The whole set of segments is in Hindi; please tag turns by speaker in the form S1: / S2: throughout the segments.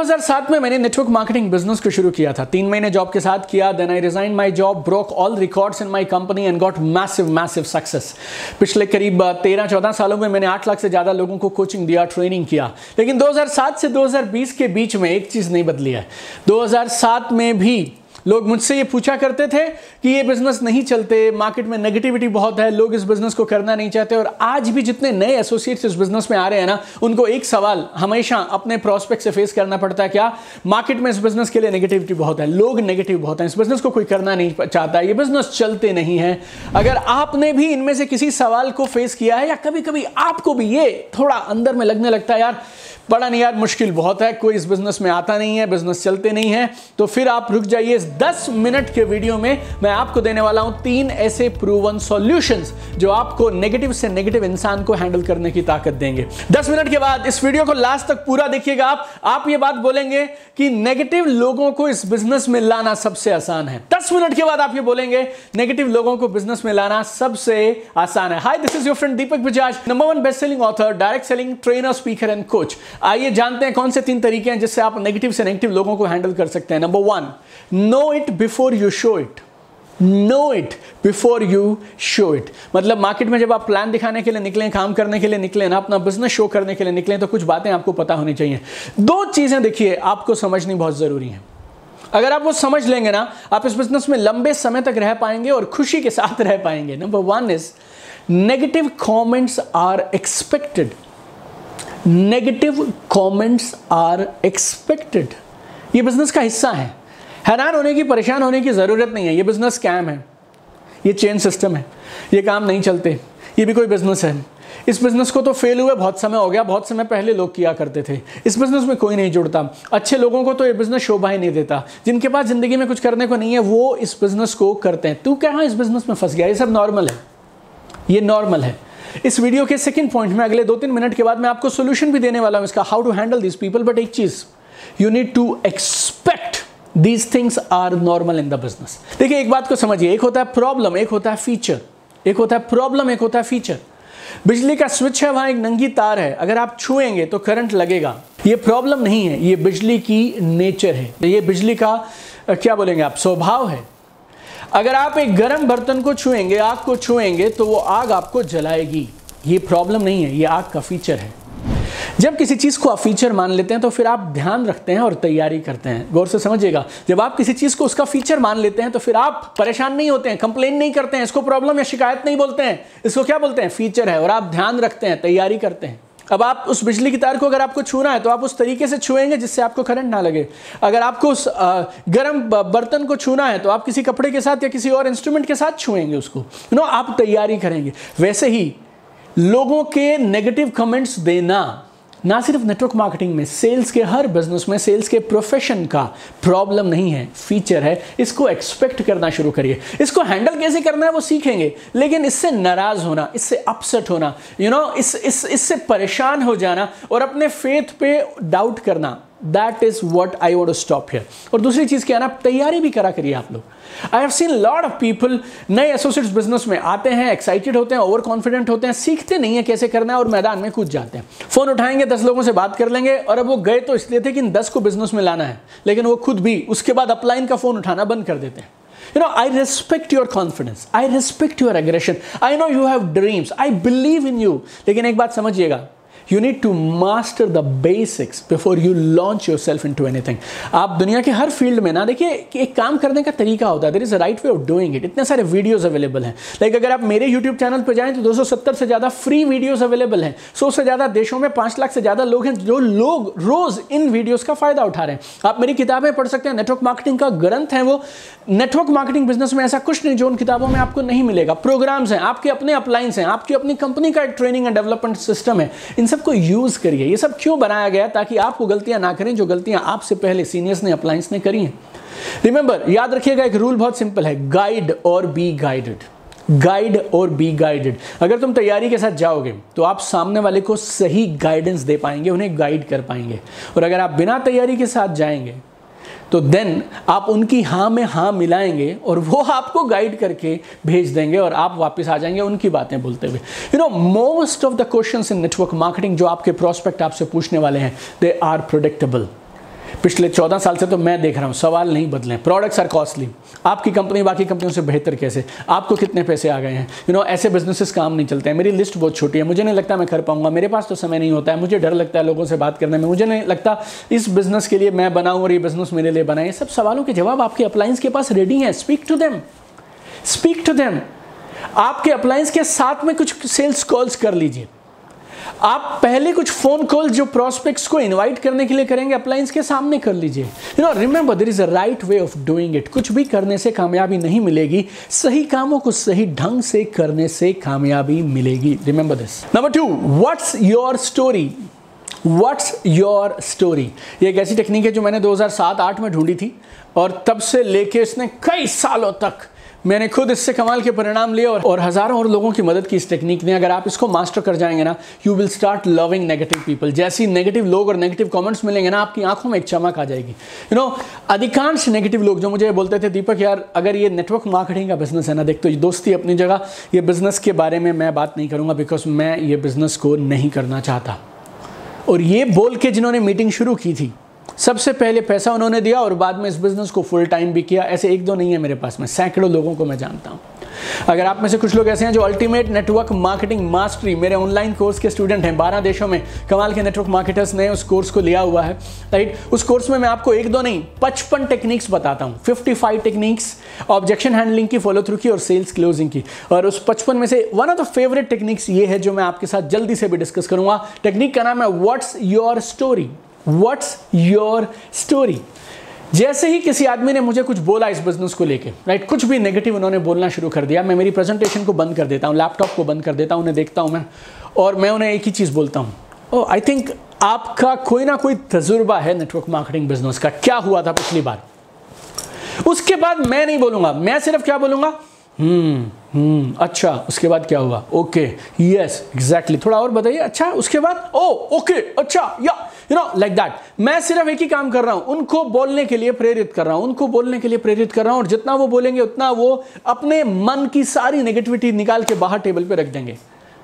S1: 2007 में मैंने नेटवर्क मार्केटिंग बिजनेस को शुरू किया था। 3 महीने जॉब के साथ किया, then I resign my job, broke all records in my company and got massive success. पिछले करीब 13-14 सालों में मैंने 8 लाख से ज्यादा लोगों को कोचिंग दिया, ट्रेनिंग किया। लेकिन 2007 से 2020 के बीच में एक चीज नहीं बदली है। 2007 में भी लोग मुझसे ये पूछा करते थे कि ये बिजनेस नहीं चलते, मार्केट में नेगेटिविटी बहुत है, लोग इस बिजनेस को करना नहीं चाहते। और आज भी जितने नए एसोसिएट्स इस बिजनेस में आ रहे हैं ना, उनको एक सवाल हमेशा अपने प्रोस्पेक्ट से फेस करना पड़ता है, क्या? मार्केट में इस बिजनेस के लिए नेगेटिविटी बहुत है, लोग नेगेटिव बहुत हैं, इस बिजनेस को कोई करना नहीं चाहता, ये बिजनेस चलते नहीं है। अगर आपने भी इनमें से किसी सवाल को फेस किया है या कभी कभी आपको भी ये थोड़ा अंदर में लगने लगता है, यार पता नहीं यार मुश्किल बहुत है, कोई इस बिजनेस में आता नहीं है, बिजनेस चलते नहीं है, तो फिर आप रुक जाइए। इस 10 मिनट के वीडियो में मैं आपको देने वाला हूं 3 ऐसे प्रूवन सॉल्यूशंस जो आपको नेगेटिव से नेगेटिव इंसान को हैंडल करने की ताकत देंगे। 10 मिनट के बाद इस वीडियो को लास्ट तक पूरा देखिएगा। आप ये बात बोलेंगे कि नेगेटिव लोगों को इस बिजनेस में लाना सबसे आसान है। 10 मिनट के बाद आप ये बोलेंगे नेगेटिव लोगों को बिजनेस में लाना सबसे आसान है। Hi, this is your friend Deepak Bajaj, number 1 best selling author, direct selling trainer, speaker and coach. आइए जानते हैं कौन से 3 तरीके हैं जिससे आप नेगेटिव से नेगेटिव लोगों को हैंडल कर सकते हैं। Number 1, know it before you show it. Know it before you show it. मतलब मार्केट में जब आप प्लान दिखाने के लिए निकलें, काम करने के लिए निकलें ना, अपना बिजनेस शो करने के लिए निकलें, तो कुछ बातें आपको पता होनी चाहिए। 2 चीजें देखिए आपको समझनी बहुत जरूरी है। अगर आप वो समझ लेंगे ना, आप इस बिजनेस में लंबे समय तक रह पाएंगे और खुशी के साथ रह पाएंगे। Number 1 is negative comments are expected. Negative comments are expected. ये बिजनेस का हिस्सा है। हैरान होने की, परेशान होने की जरूरत नहीं है। ये बिजनेस स्कैम है, ये चेन सिस्टम है, ये काम नहीं चलते, ये भी कोई बिजनेस है। इस बिजनेस को तो फेल हुए बहुत समय हो गया, बहुत समय पहले लोग किया करते थे। इस बिजनेस में कोई नहीं जुड़ता। अच्छे लोगों को तो ये बिजनेस शोभा ही नहीं देता। जिनके पास जिंदगी में कुछ करने को नहीं है वो इस बिजनेस को करते हैं। तू कहाँ इस बिजनेस में फंस गया? ये सब नॉर्मल है, ये नॉर्मल है। इस वीडियो के सेकंड पॉइंट में अगले 2-3 मिनट के बाद मैं आपको सॉल्यूशन भी देने वाला हूं इसका, how to handle this people. But एक चीज, you need to expect these things are normal in the business. देखिए एक बात को समझिए, एक होता है प्रॉब्लम, एक होता है फीचर। एक होता है प्रॉब्लम, एक होता है फीचर। बिजली का स्विच है, वहां एक नंगी तार है, अगर आप छुएंगे तो करंट लगेगा। ये प्रॉब्लम नहीं है, ये बिजली की नेचर है, ये बिजली का क्या बोलेंगे आप, स्वभाव है। अगर आप एक गर्म बर्तन को छुएंगे, आग को छुएंगे, तो वो आग आपको जलाएगी। ये प्रॉब्लम नहीं है, ये आग का फीचर है। जब किसी चीज को आप फीचर मान लेते हैं तो फिर आप ध्यान रखते हैं और तैयारी करते हैं। गौर से समझिएगा, जब आप किसी चीज को उसका फीचर मान लेते हैं तो फिर आप परेशान नहीं होते हैं, कंप्लेन नहीं करते हैं, इसको प्रॉब्लम या शिकायत नहीं बोलते हैं, इसको क्या बोलते हैं, फीचर है। और आप ध्यान रखते हैं, तैयारी करते हैं। अब आप उस बिजली की तार को अगर आपको छूना है तो आप उस तरीके से छुएंगे जिससे आपको करंट ना लगे। अगर आपको उस गर्म बर्तन को छूना है तो आप किसी कपड़े के साथ या किसी और इंस्ट्रूमेंट के साथ छुएंगे उसको, आप तैयारी करेंगे। वैसे ही लोगों के नेगेटिव कमेंट्स देना ना सिर्फ नेटवर्क मार्केटिंग में, सेल्स के हर बिजनेस में, सेल्स के प्रोफेशन का प्रॉब्लम नहीं है, फीचर है। इसको एक्सपेक्ट करना शुरू करिए। इसको हैंडल कैसे करना है वो सीखेंगे, लेकिन इससे नाराज होना, इससे अपसेट होना, इससे परेशान हो जाना और अपने फेथ पे डाउट करना, that is what I want to stop here. और दूसरी चीज क्या है ना, तैयारी भी करा करिए आप लोग। I have seen lot of people नए एसोसिएट्स बिजनेस में आते हैं, एक्साइटेड होते हैं, ओवर कॉन्फिडेंट होते हैं, सीखते नहीं है कैसे करना है और मैदान में कूद जाते हैं। फोन उठाएंगे, 10 लोगों से बात कर लेंगे, और अब वो गए तो इसलिए थे कि इन 10 को बिजनेस में लाना है, लेकिन वो खुद भी उसके बाद अपलाइन का फोन उठाना बंद कर देते हैं। I respect your confidence, I respect your aggression, I know you have dreams, I believe in you। लेकिन एक बात समझिएगा, You need to master the basics before you launch yourself into anything। आप दुनिया के हर फील्ड में ना, देखिए कि एक काम करने का तरीका होता है, there is a right way of doing it। इतने सारे वीडियोस अवेलेबल हैं। लाइक अगर आप मेरे YouTube चैनल पर जाएं तो 270 से ज़्यादा फ्री वीडियोस अवेलेबल हैं। 100 से ज़्यादा देशों में 5 लाख से ज़्यादा लोग हैं जो लोग रोज इन वीडियोस का फायदा उठा रहे हैं। आप मेरी किताबें पढ़ सकते हैं, नेटवर्क मार्केटिंग का ग्रंथ है वो। नेटवर्क मार्केटिंग बिजनेस में ऐसा कुछ नहीं जो उन किताबों में आपको नहीं मिलेगा। प्रोग्राम्स हैं, आपके अपने अपलाइंस हैं, आपकी अपनी कंपनी का एक ट्रेनिंग एंड डेवलपमेंट सिस्टम है। इन सबको यूज करिए। ये सब क्यों बनाया गया? ताकि आपको गलतियां ना करें जो गलतियां आपसे पहले सीनियर्स ने, अपलाइंस ने करी हैं। रिमेंबर, याद रखिएगा, एक रूल बहुत सिंपल है, गाइड और बी गाइडेड। गाइड और बी गाइडेड। अगर तुम तैयारी के साथ जाओगे तो आप सामने वाले को सही गाइडेंस दे पाएंगे, उन्हें गाइड कर पाएंगे। और अगर आप बिना तैयारी के साथ जाएंगे तो देन आप उनकी हाँ में हाँ मिलाएंगे और वो आपको गाइड करके भेज देंगे और आप वापस आ जाएंगे उनकी बातें बोलते हुए। Most of the questions in network marketing जो आपके प्रोस्पेक्ट आपसे पूछने वाले हैं, दे आर प्रेडिक्टेबल। पिछले 14 साल से तो मैं देख रहा हूँ, सवाल नहीं बदले। प्रोडक्ट्स आर कॉस्टली, आपकी कंपनी बाकी कंपनियों से बेहतर कैसे, आपको कितने पैसे आ गए हैं, ऐसे बिजनेसेस काम नहीं चलते हैं। मेरी लिस्ट बहुत छोटी है, मुझे नहीं लगता मैं कर पाऊंगा, मेरे पास तो समय नहीं होता है, मुझे डर लगता है लोगों से बात करने में, मुझे नहीं लगता इस बिजनेस के लिए मैं बनाऊँ और ये बिजनेस मेरे लिए बनाए। सब सवालों के जवाब आपके अपलायंस के पास रेडी हैं। Speak to them, speak to them. आपके अपलायंस के साथ में कुछ सेल्स कॉल्स कर लीजिए। आप पहले कुछ फोन कॉल जो प्रोस्पेक्ट्स को इनवाइट करने के लिए करेंगे, अपलायंस के सामने कर लीजिए। Remember there is a right way of doing it. कुछ भी करने से कामयाबी नहीं मिलेगी, सही कामों को सही ढंग से करने से कामयाबी मिलेगी। Remember this. Number 2, what's your story. What's your story, ये एक ऐसी टेक्निक है जो मैंने 2007-8 में ढूंढी थी और तब से लेके इसने कई सालों तक मैंने खुद इससे कमाल के परिणाम लिए और हज़ारों और लोगों की मदद की इस टेक्निक ने। अगर आप इसको मास्टर कर जाएंगे ना, you will start loving negative people. जैसी नेगेटिव लोग और नेगेटिव कमेंट्स मिलेंगे ना, आपकी आंखों में एक चमक आ जाएगी। अधिकांश नेगेटिव लोग जो मुझे बोलते थे, दीपक यार अगर ये नेटवर्क मार्केटिंग का बिजनेस है ना, देख तो ये दोस्ती अपनी जगह, ये बिजनेस के बारे में मैं बात नहीं करूँगा बिकॉज मैं ये बिजनेस को नहीं करना चाहता। और ये बोल के जिन्होंने मीटिंग शुरू की थी, सबसे पहले पैसा उन्होंने दिया और बाद में इस बिजनेस को फुल टाइम भी किया। ऐसे एक दो नहीं है मेरे पास में, सैकड़ों लोगों को मैं जानता हूं। अगर आप में से कुछ लोग ऐसे हैं जो अल्टीमेट नेटवर्क मार्केटिंग मास्टरी मेरे ऑनलाइन कोर्स के स्टूडेंट हैं, 12 देशों में कमाल के नेटवर्क मार्केटर्स ने उस कोर्स को लिया हुआ है, राइट। उस कोर्स में मैं आपको एक दो नहीं 55 टेक्निक्स बताता हूं। 55 टेक्निक्स ऑब्जेक्शन हैंडलिंग की, फॉलो थ्रू की और सेल्स क्लोजिंग की। और उस 55 में से one of the favourite techniques ये है जो मैं आपके साथ जल्दी से भी डिस्कस करूंगा। टेक्निक का नाम है what's your story. What's your story. जैसे ही किसी आदमी ने मुझे कुछ बोला इस बिजनेस को लेके, राइट, कुछ भी नेगेटिव उन्होंने बोलना शुरू कर दिया, मैं मेरी प्रेजेंटेशन को बंद कर देता हूं, लैपटॉप को बंद कर देता हूं, उन्हें देखता हूं मैं, और मैं उन्हें एक ही चीज़ बोलता हूं, ओह आई थिंक आपका कोई ना कोई तजुर्बा है नेटवर्क मार्केटिंग बिजनेस का, क्या हुआ था पिछली बार। उसके बाद मैं नहीं बोलूंगा, मैं सिर्फ क्या बोलूंगा, अच्छा उसके बाद क्या हुआ, ओके यस एग्जैक्टली, थोड़ा और बताइए, अच्छा उसके बाद, ओ ओके अच्छा, या लाइक दैट। मैं सिर्फ एक ही काम कर रहा हूं, उनको बोलने के लिए प्रेरित कर रहा हूं, उनको बोलने के लिए प्रेरित कर रहा हूं, और जितना वो बोलेंगे उतना वो अपने मन की सारी नेगेटिविटी निकाल के बाहर टेबल पे रख देंगे।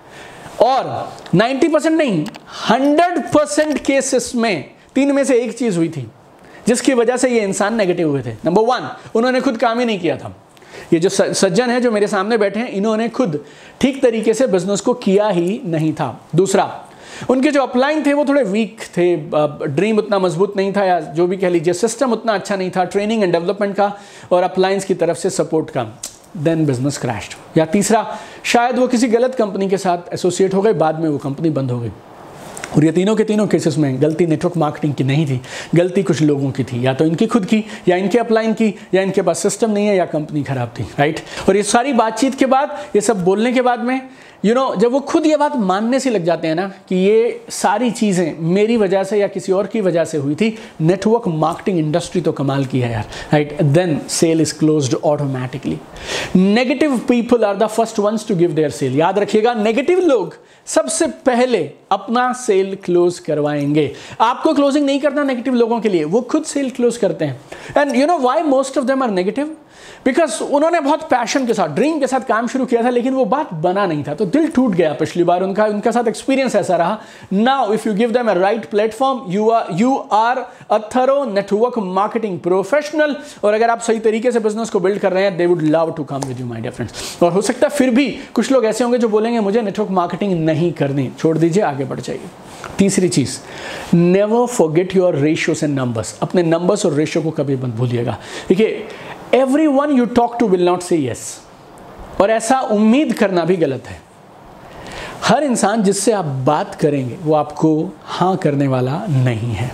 S1: और 90% नहीं 100% केसेस में 3 में से एक चीज हुई थी जिसकी वजह से ये इंसान नेगेटिव हुए थे। नंबर 1, उन्होंने खुद काम ही नहीं किया था। ये जो सज्जन है जो मेरे सामने बैठे हैं, इन्होंने खुद ठीक तरीके से बिजनेस को किया ही नहीं था। दूसरा, उनके जो अपलाइन थे वो थोड़े वीक थे, ड्रीम उतना मजबूत नहीं था, या जो भी कह लीजिए सिस्टम उतना अच्छा नहीं था ट्रेनिंग एंड डेवलपमेंट का और अपलाइंस की तरफ से सपोर्ट का। Then business crashed. या तीसरा, शायद वो किसी गलत कंपनी के साथ एसोसिएट हो गए, बाद में वो कंपनी बंद हो गई। और ये तीनों के तीनों केसेस में गलती नेटवर्क मार्केटिंग की नहीं थी, गलती कुछ लोगों की थी, या तो इनकी खुद की, या इनके अपलाइन की, या इनके पास सिस्टम नहीं है, या कंपनी खराब थी, राइट। और ये सारी बातचीत के बाद, ये सब बोलने के बाद में जब वो खुद ये बात मानने से लग जाते हैं ना कि ये सारी चीज़ें मेरी वजह से या किसी और की वजह से हुई थी, नेटवर्क मार्केटिंग इंडस्ट्री तो कमाल की है यार, right, then sale is closed automatically. Negative people are the first ones to give their sale. याद रखिएगा, नेगेटिव लोग सबसे पहले अपना सेल क्लोज करवाएंगे। आपको क्लोजिंग नहीं करना नेगेटिव लोगों के लिए, वो खुद सेल क्लोज करते हैं। And you know why most of them are negative? Because उन्होंने बहुत पैशन के साथ, ड्रीम के साथ काम शुरू किया था, लेकिन वो बात बना नहीं था, तो दिल टूट गया पिछली बार उनका साथ एक्सपीरियंस ऐसा रहा। Now if you give them a right platform, you are a thorough network marketing professional, और अगर आप सही तरीके से बिजनेस को बिल्ड कर रहे हैं, they would love to come with you my dear friends. और हो सकता है फिर भी कुछ लोग ऐसे होंगे जो बोलेंगे मुझे नेटवर्क मार्केटिंग नहीं करनी, छोड़ दीजिए, आगे बढ़ जाइए। तीसरी चीज, never forget your ratios and numbers. अपने नंबर्स और रेशियो को कभी मत भूलिएगा। देखिए, everyone you talk to will not say yes, और ऐसा उम्मीद करना भी गलत है। हर इंसान जिससे आप बात करेंगे वो आपको हाँ करने वाला नहीं है।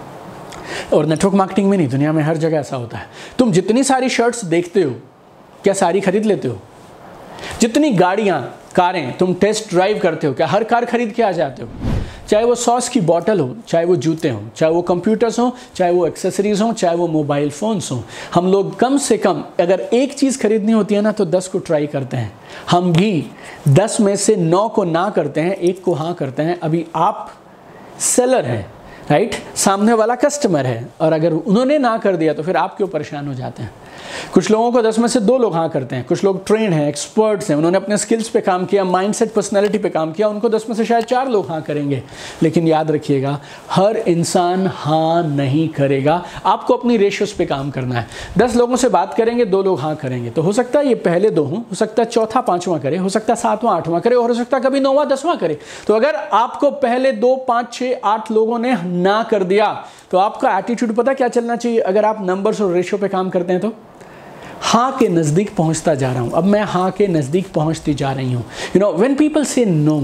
S1: और नेटवर्क मार्केटिंग में नहीं, दुनिया में हर जगह ऐसा होता है। तुम जितनी सारी शर्ट्स देखते हो, क्या सारी खरीद लेते हो? जितनी गाड़ियां, कारें तुम टेस्ट ड्राइव करते हो, क्या हर कार खरीद के आ जाते हो? चाहे वो सॉस की बोतल हो, चाहे वो जूते हों, चाहे वो कंप्यूटर्स हों, चाहे वो एक्सेसरीज हों, चाहे वो मोबाइल फ़ोन्स हों, हम लोग कम से कम अगर एक चीज़ खरीदनी होती है ना तो 10 को ट्राई करते हैं। हम भी 10 में से 9 को ना करते हैं, 1 को हाँ करते हैं। अभी आप सेलर हैं, राइट, सामने वाला कस्टमर है, और अगर उन्होंने ना कर दिया तो फिर आप क्यों परेशान हो जाते हैं? कुछ लोगों को 10 में से 2 लोग हाँ करते हैं, कुछ लोग ट्रेंड हैं, एक्सपर्ट्स हैं, उन्होंने अपने स्किल्स पे काम किया, माइंडसेट, पर्सनैलिटी पे काम किया, उनको 10 में से शायद 4 लोग हाँ करेंगे। लेकिन याद रखिएगा, हर इंसान हाँ नहीं करेगा। आपको अपनी रेशियोज पे काम करना है। 10 लोगों से बात करेंगे, 2 लोग हाँ करेंगे, तो हो सकता है ये पहले 2 हों, हो सकता है चौथा 5वां करे, हो सकता है 7वां 8वां करे, और हो सकता है कभी 9वां 10वां करे। तो अगर आपको पहले 2 5 6 8 लोगों ने ना कर दिया, तो आपका एटीट्यूड पता क्या चलना चाहिए? अगर आप नंबर्स और रेशियो पे काम करते हैं तो हाँ के नज़दीक पहुंचता जा रहा हूं, अब मैं हाँ के नज़दीक पहुंचती जा रही हूं। You know, when people say no,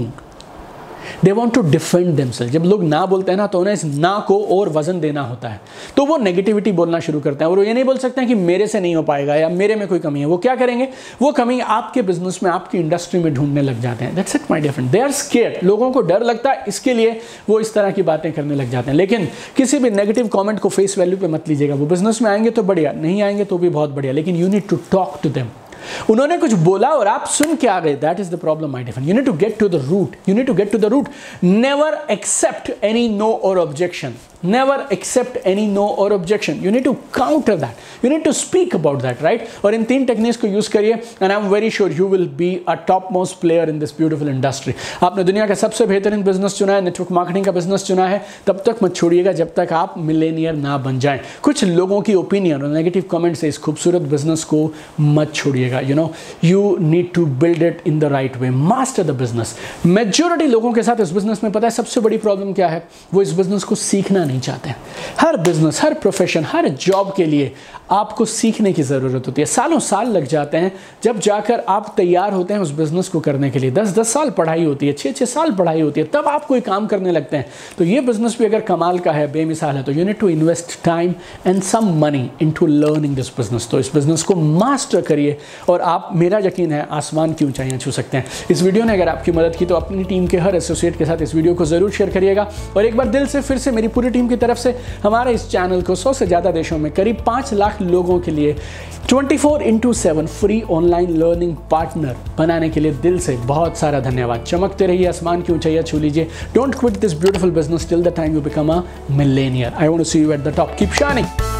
S1: they want to defend themselves. जब लोग ना बोलते हैं ना, तो उन्हें इस ना को और वजन देना होता है, तो वो नेगेटिविटी बोलना शुरू करते हैं। और वो ये नहीं बोल सकते हैं कि मेरे से नहीं हो पाएगा या मेरे में कोई कमी है। वो क्या करेंगे? वो कमी आपके बिजनेस में, आपकी इंडस्ट्री में ढूंढने लग जाते हैं। That's it my dear friend, they are scared. लोगों को डर लगता है, इसके लिए वो इस तरह की बातें करने लग जाते हैं। लेकिन किसी भी नेगेटिव कॉमेंट को फेस वैल्यू पे मत लीजिएगा। वो बिजनेस में आएंगे तो बढ़िया, नहीं आएंगे तो भी बहुत बढ़िया, लेकिन you need to talk to them. उन्होंने कुछ बोला और आप सुन के आ गए, that is the problem my dear friend. You need to get to the root, you need to get to the root. Never accept any no और objection, never accept any no or objection. You need to counter that, you need to speak about that, right? और इन 3 टेक्निक्स को यूज करिए, and I'm very sure you will be a topmost player in this beautiful industry. आपने दुनिया का सबसे बेहतरीन बिजनेस चुना है, नेटवर्क मार्केटिंग का बिजनेस चुना है, तब तक मत छोड़िएगा जब तक आप मिलेनियर ना बन जाएं। कुछ लोगों की ओपिनियन और नेगेटिव कमेंट से इस खूबसूरत बिजनेस को मत छोड़िएगा। You know, you need to build it in the right way, master the business. Majority लोगों के साथ इस बिजनेस में पता है सबसे बड़ी प्रॉब्लम क्या है? वो इस बिजनेस को सीखना नहीं चाहते हैं। हर बिजनेस, हर प्रोफेशन, हर जॉब के लिए आपको सीखने की ज़रूरत होती है। सालों साल लग जाते हैं जब जाकर आप तैयार होते हैं उस बिज़नेस को करने के लिए। 10-10 साल पढ़ाई होती है, 6-6 साल पढ़ाई होती है, तब आप कोई काम करने लगते हैं। तो ये बिज़नेस भी अगर कमाल का है, बेमिसाल है, तो you need to invest time and some money into learning this business. तो इस बिज़नेस को मास्टर करिए और आप, मेरा यकीन है, आसमान की ऊंचाइयां छू सकते हैं। इस वीडियो ने अगर आपकी मदद की तो अपनी टीम के हर एसोसिएट के साथ इस वीडियो को ज़रूर शेयर करिएगा। और एक बार दिल से फिर से मेरी पूरी टीम की तरफ से हमारे इस चैनल को 100 से ज़्यादा देशों में करीब 5 लाख लोगों के लिए 24/7 फ्री ऑनलाइन लर्निंग पार्टनर बनाने के लिए दिल से बहुत सारा धन्यवाद। चमकते रहिए, आसमान की ऊंचाइयां छू लीजिए। Don't quit this beautiful business till the time you become a millionaire. I want to see you at the top. Keep shining.